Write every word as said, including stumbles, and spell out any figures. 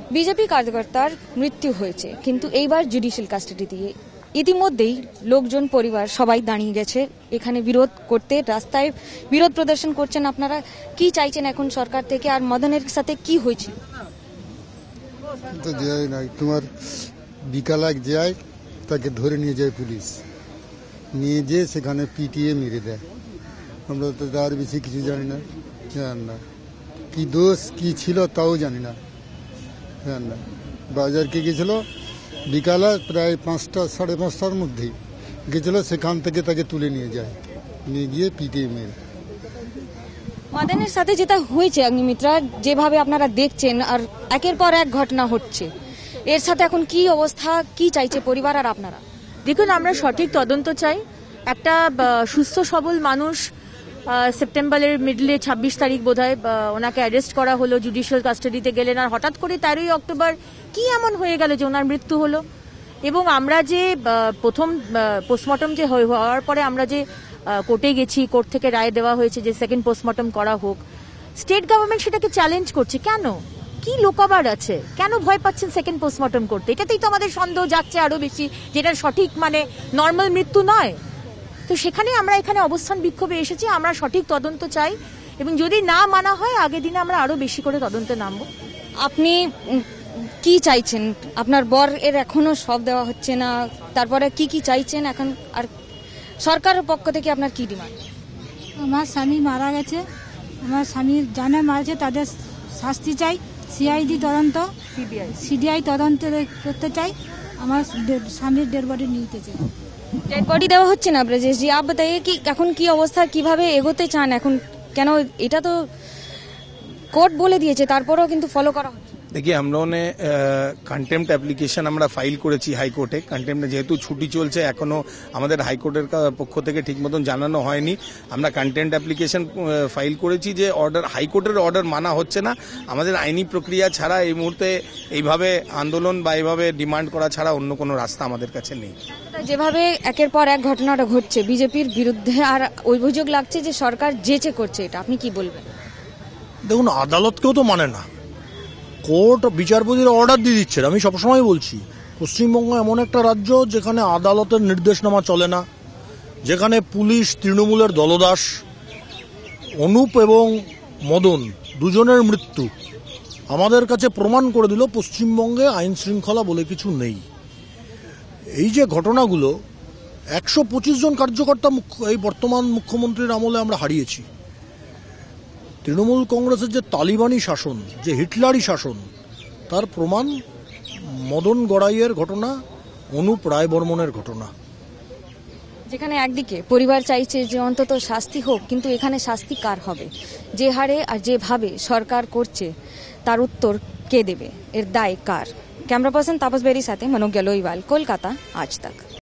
BJP কার্যকর্তার মৃত্যু হয়েছে, কিন্তু এইবার জুডিশিয়াল কাস্টাডি দিয়ে। ইতিমধ্যেই লোকজন, পরিবার সবাই দাঁড়িয়ে গেছে এখানে বিরোধ করতে, রাস্তায় বিরোধ প্রদর্শন করছেন। আপনারা কি চাইছেন এখন সরকার থেকে, আর মদনের সাথে কি হয়েছিল? তো যায় না, তোমার বিকাল এক যায়, তাকে ধরে নিয়ে যায় পুলিশ, নিয়ে যেয়ে সেখানে পিটিয়ে মেরে দেয়। আমরা তো তার বেশি কিছু জানি না, জান না কি দোষ কি ছিল তাও জানি না, জান না। বাজারকে গেছিল বিকালে প্রায় পাঁচটা সাড়ে পাঁচটার মধ্যেই গেছিল, সেখান থেকে তাকে তুলে নিয়ে যায়, নিয়ে গিয়ে পিটিয়ে মেরে। মদনের সাথে যেটা হয়েছে অগ্নিমিত্রা, যেভাবে আপনারা দেখছেন, আর একের পর এক ঘটনা হচ্ছে, এর সাথে এখন কি অবস্থা, কি চাইছে পরিবার আর আপনারা? দেখুন, আমরা সঠিক তদন্ত চাই। একটা সুস্থ সবল মানুষ সেপ্টেম্বরের মিডলে ছাব্বিশ তারিখ বোধহয় ওনাকে অ্যারেস্ট করা হলো, জুডিশিয়াল কাস্টাডিতে গেলেন, আর হঠাৎ করে তেরোই অক্টোবর কি এমন হয়ে গেল যে ওনার মৃত্যু হলো। এবং আমরা যে প্রথম পোস্টমর্টম যে হওয়ার পরে আমরা যে কোর্টে গেছি, কোর্ট থেকে রায় দেওয়া হয়েছে যে সেকেন্ড পোস্টমর্টম করা হোক, স্টেট গভর্নমেন্ট সেটাকে চ্যালেঞ্জ করছে। কেন? কি লোকাবার আছে? কেন ভয় পাচ্ছেন সেকেন্ড পোস্টমর্টম করতে? এটাতেই তো আমাদের সন্দেহ যাচ্ছে আরো বেশি, যেটা সঠিক মানে নর্মাল মৃত্যু নয়। তো সেখানে আমরা এখানে অবস্থান বিক্ষোভে এসেছি। আমরা সঠিক তদন্ত চাই, এবং যদি না মানা হয় আগের দিনে আমরা আরো বেশি করে তদন্তে নামবো। আপনি কি চাইছেন? আপনার বর এর এখনো সব দেওয়া হচ্ছে না, তারপরে কি কি চাইছেন এখন, আর সরকারের পক্ষ থেকে আপনার কি ডিমান্ড? আমার স্বামী মারা গেছে, আমার স্বামীর জানে মারছে, তাদের শাস্তি চাই। সিআইডি তদন্ত, সিডিআই তদন্ত করতে চাই। আমার স্বামীর ডেড বডি নিতে চাই। ডেড বডি দেওয়া হচ্ছে না ব্রজেশ জি, আপ बताइए কি এখন কি অবস্থা, কিভাবে এগোতে চান এখন? কেন এটা তো কোর্ট বলে দিয়েছে, তারপরেও কিন্তু ফলো করা হচ্ছে। देखिए, हम लोगों ने कंटेम्प्ट एप्लीकेशन আমরা ফাইল করেছি হাইকোর্টে। কন্টেম্পটে যেহেতু ছুটি চলছে, এখনো আমাদের হাইকোর্টের পক্ষ থেকে ঠিক মতন জানানো হয়নি। আমরা কন্টেম্পট অ্যাপ্লিকেশন ফাইল করেছি যে অর্ডার, হাইকোর্টের অর্ডার মানা হচ্ছে না। আমাদের আইনি প্রক্রিয়া ছাড়া এই মুহূর্তে এইভাবে আন্দোলন বা এইভাবে ডিমান্ড করা ছাড়া অন্য কোনো রাস্তা আমাদের কাছে নেই। যেভাবে একের পর এক ঘটনাটা ঘটছে বিজেপির বিরুদ্ধে, আর অভিযোগ লাগছে যে সরকার জেচে করছে, এটা আপনি কি বলবেন? দেখুন, আদালতকেও তো মানে না, কোর্ট বিচারপতিরা অর্ডার দিয়ে দিচ্ছেন। আমি সবসময় বলছি, পশ্চিমবঙ্গ এমন একটা রাজ্য যেখানে আদালতের নির্দেশনামা চলে না, যেখানে পুলিশ তৃণমূলের দলদাস। অনুপ এবং মদন দুজনের মৃত্যু আমাদের কাছে প্রমাণ করে দিল পশ্চিমবঙ্গে আইন শৃঙ্খলা বলে কিছু নেই। এই যে ঘটনাগুলো, একশো পঁচিশ জন কার্যকর্তা এই বর্তমান মুখ্যমন্ত্রীর আমলে আমরা হারিয়েছি। তৃণমূল কংগ্রেসের যে তালিবানি শাসন, যে হিটলারি শাসন, তার প্রমাণ মদন গড়াইয়ের ঘটনা, অনুপ রায় বর্মনের ঘটনা। যেখানে একদিকে পরিবার চাইছে যে অন্তত শাস্তি হোক, কিন্তু এখানে শাস্তি কার হবে? যে হারে আর যেভাবে সরকার করছে তার উত্তর কে দেবে? এর দায় কার? ক্যামেরা পার্সন তাপস বেরির সাথে মনোজ গেলোইওয়াল, কলকাতা, আজ তক।